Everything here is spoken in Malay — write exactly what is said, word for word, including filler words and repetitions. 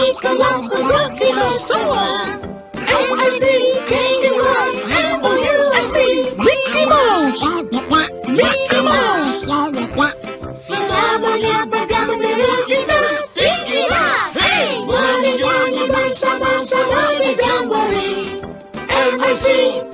Clubhouse Rocky no Soa M I C K E Y M O U S E Mickey Mouse Mickey Mouse Selama yabba-dabba kita tinggilah Hey Wani-wani bersama-sama di Jamboree M I C